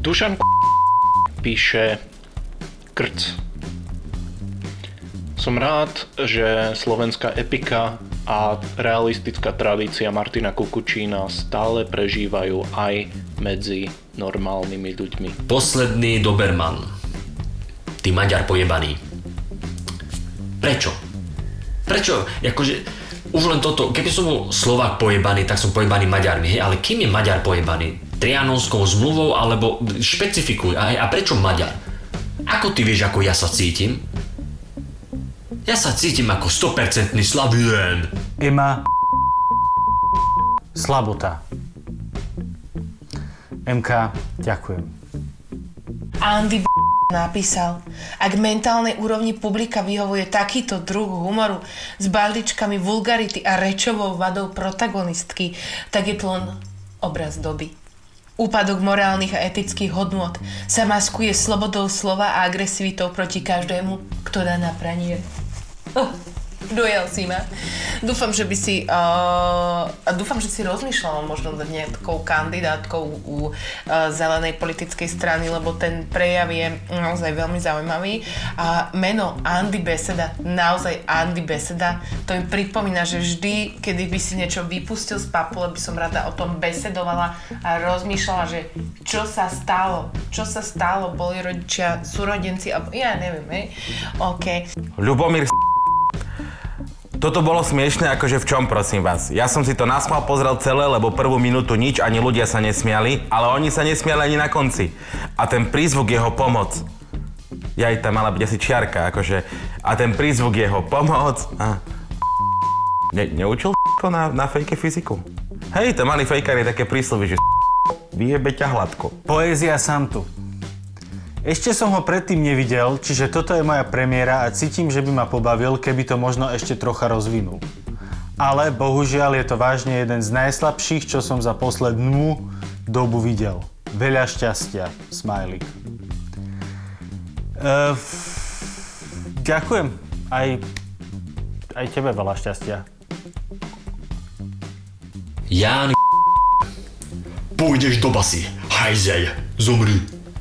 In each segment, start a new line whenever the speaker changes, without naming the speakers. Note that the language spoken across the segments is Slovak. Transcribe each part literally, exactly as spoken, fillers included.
Dušan píše krc. Som rád, že slovenská epika a realistická tradícia Martina Kukučína stále prežívajú aj medzi normálnymi ľuďmi.
Posledný Doberman. Ty Maďar pojebaný. Prečo? Prečo? Akože už len toto, keby som bol Slovák pojebaný, tak som pojebaný Maďarmi, hej, ale kým je Maďar pojebaný? Trianonskou zmluvou, alebo špecifikuj, a, a prečo Maďar? Ako ty vieš, ako ja sa cítim? Ja sa cítim ako sto percent Slavien.
Ema slabota. em ká, ďakujem.
Andy napísal, ak mentálnej úrovni publika vyhovuje takýto druh humoru s baldičkami vulgarity a rečovou vadou protagonistky, tak je to len obraz doby. Úpadok morálnych a etických hodnôt sa maskuje slobodou slova a agresivitou proti každému, kto dá na pranie. Oh, dojel si ma. Dúfam, že by si uh, dúfam, že si rozmýšľala možno nad nejakou kandidátkou u uh, zelenej politickej strany, lebo ten prejav je naozaj veľmi zaujímavý. A meno Andy Beseda, naozaj Andy Beseda, to mi pripomína, že vždy, kedy by si niečo vypustil z papule, by som rada o tom besedovala a rozmýšľala, že čo sa stalo, čo sa stalo, boli rodičia, súrodenci, alebo ja neviem, hej? OK.
Ľubomír Toto bolo smiešné, akože v čom, prosím vás? Ja som si to nasmal pozrel celé, lebo prvú minútu nič, ani ľudia sa nesmiali, ale oni sa nesmiali ani na konci. A ten prízvuk jeho pomoc. Jaj, tam mala byť asi čiarka, akože. A ten prízvuk jeho pomoc. A... Ne, neučil na, na fejke fyziku? Hej, to mali fejkári také príslovy, že vyjebe ťa hladko.
Poézia sám tu. Ešte som ho predtým nevidel, čiže toto je moja premiéra a cítim, že by ma pobavil, keby to možno ešte trocha rozvinul. Ale bohužiaľ je to vážne jeden z najslabších, čo som za poslednú dobu videl. Veľa šťastia, smajlik. Uh, ďakujem. Aj, aj tebe veľa šťastia.
Ján pôjdeš do basy, hajzel, zomri.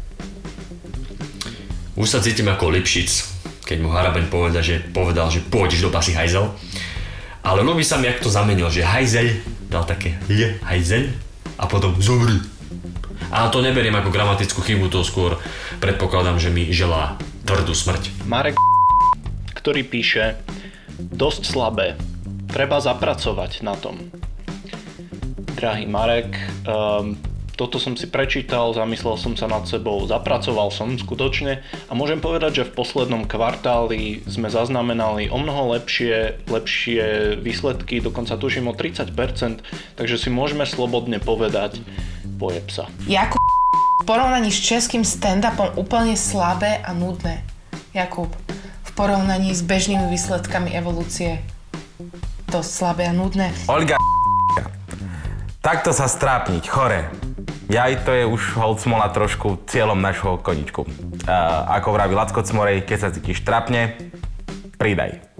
Už sa cítim ako Lipšic, keď mu Harabeň povedal, že, povedal, že pôjdeš do basy, hajzel. Ale no by sa mi jak to zamenil, že hajzel dal také je, hajzel a potom zomri. A to neberiem ako gramatickú chybu, to skôr predpokladám, že mi želá tvrdú smrť.
Marek, ktorý píše, dosť slabé, treba zapracovať na tom. Drahý Marek, um, toto som si prečítal, zamyslel som sa nad sebou, zapracoval som skutočne a môžem povedať, že v poslednom kvartáli sme zaznamenali o mnoho lepšie, lepšie výsledky, dokonca tuším o tridsať percent, takže si môžeme slobodne povedať, pojeb sa.
Jakub, v porovnaní s českým stand-upom úplne slabé a nudné. Jakub, v porovnaní s bežnými výsledkami evolúcie, to slabé a nudné.
Olga, takto sa strápniť, chore. Jaj, to je už hold smola trošku cieľom našho koničku. Uh, ako vraví Lacko Cmorej, keď sa cítiš trapne, pridaj.